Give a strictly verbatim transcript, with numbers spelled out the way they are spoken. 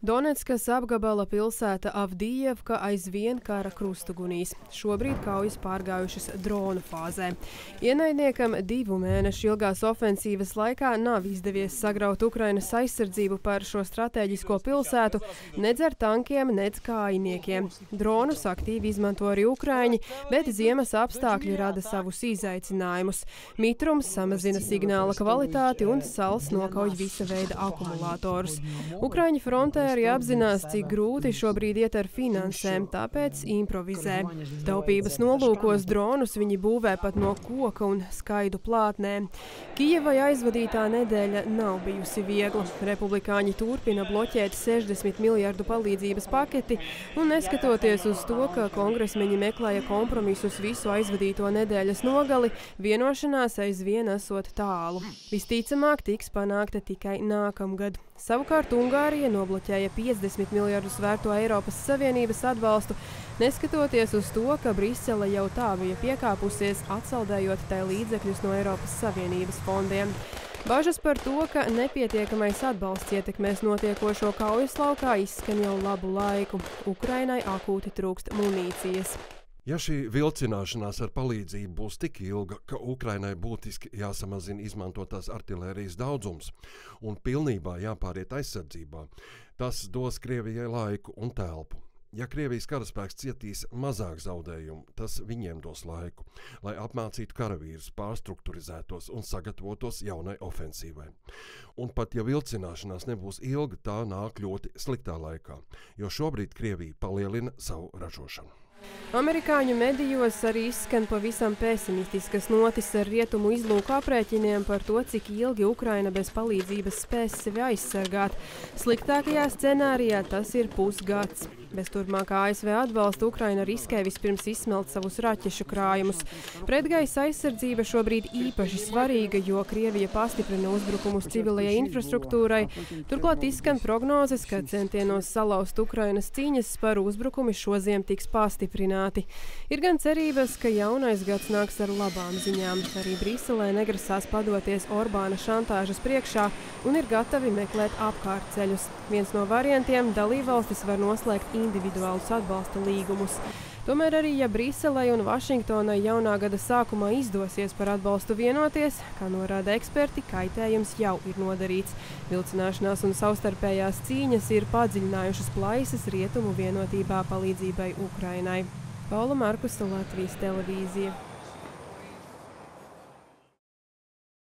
Donetskas apgabala pilsēta Avdijevka aizvien kara krustugunīs. Šobrīd kaujas pārgājušas dronu fāzē. Ienaidniekam divu mēnešu ilgās ofensīvas laikā nav izdevies sagraut Ukrainas aizsardzību par šo stratēģisko pilsētu nedz ar tankiem, nedz kājiniekiem. Dronus aktīvi izmanto arī ukraiņi, bet ziemas apstākļi rada savus izaicinājumus. Mitrums samazina signāla kvalitāti un sals nokauj visa veida akumulātorus. Ukraiņi frontē arī apzinās, cik grūti šobrīd iet ar finansēm, tāpēc improvizē. Taupības nolūkos dronus viņi būvē pat no koka un skaidu plātnēm. Kijevai aizvadītā nedēļa nav bijusi viegla. Republikāņi turpina bloķēt sešdesmit miljardu palīdzības paketi, un neskatoties uz to, ka kongresmeņi meklēja kompromisus visu aizvadīto nedēļas nogali, vienošanās aizvien esot tālu. Visticamāk tiks panākta tikai nākamgad. Savukārt Ungārija nobloķēja piecdesmit miljardus vērto Eiropas Savienības atbalstu, neskatoties uz to, ka Brisele jau tā bija piekāpusies, atsaldējot tai līdzekļus no Eiropas Savienības fondiem. Bažas par to, ka nepietiekamais atbalsts ietekmēs notiekošo kaujas laukā, izskan jau labu laiku. Ukrainai akūti trūkst munīcijas. Ja šī vilcināšanās ar palīdzību būs tik ilga, ka Ukrainai būtiski jāsamazina izmantotās artilērijas daudzums un pilnībā jāpāriet aizsardzībā, tas dos Krievijai laiku un telpu. Ja Krievijas karaspēks cietīs mazāk zaudējumu, tas viņiem dos laiku, lai apmācītu karavīrus, pārstrukturizētos un sagatavotos jaunai ofensīvai. Un pat ja vilcināšanās nebūs ilga, tā nāk ļoti sliktā laikā, jo šobrīd Krievija palielina savu ražošanu. Amerikāņu medijos arī izskan pavisam pesimistiskas notis ar rietumu izlūku aprēķiniem par to, cik ilgi Ukraina bez palīdzības spēs sevi aizsargāt. Sliktākajā scenārijā tas ir pusgads. Bez turpmākā A S V atbalsta Ukraina riskē vispirms izsmelt savus raķešu krājumus. Pretgaisa aizsardzība šobrīd īpaši svarīga, jo Krievija pastiprina uzbrukumus civilajai infrastruktūrai. Turklāt izskan prognozes, ka centienos salauzt Ukrainas cīņas sparu uzbrukumi šoziem tiks pastiprināti. Ir gan cerības, ka jaunais gads nāks ar labām ziņām. Arī Briselē negrasās padoties Orbāna šantāžas priekšā un ir gatavi meklēt apkārtceļus. Viens no variantiem - dalībvalstis var noslēgt individuālus atbalsta līgumus. Tomēr arī, ja Briselei un Vašingtonai jaunā gada sākumā izdosies par atbalstu vienoties, kā norāda eksperti, kaitējums jau ir nodarīts. Vilcināšanās un savstarpējās cīņas ir padziļinājušas plaisas rietumu vienotībā palīdzībai Ukrainai. Paula Markusa, Latvijas televīzija.